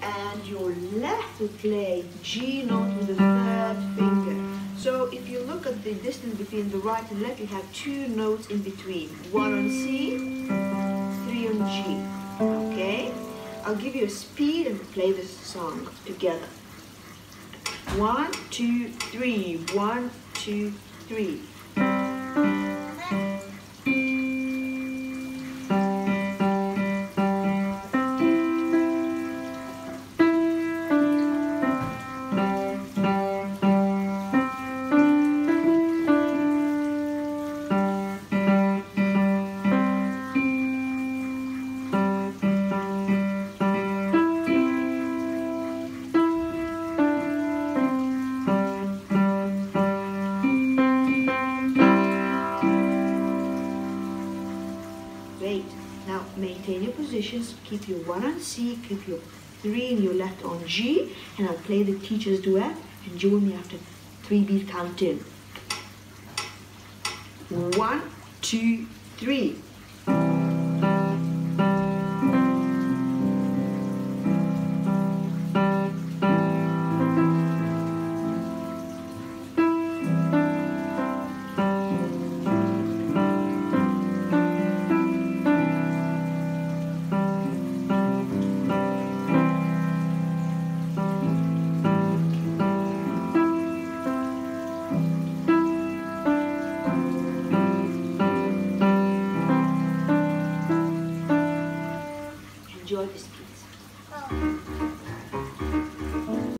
and your left will play G note with the third finger. So if you look at the distance between the right and left, you have two notes in between. One on C, three on G. Okay? I'll give you a speed and play this song together. 1, 2, 3. 1, 2, 3. Great. Now maintain your positions. Keep your 1 on C, keep your 3 in your left on G, and I'll play the teacher's duet and join me after 3 beat count in. 1, 2, 3.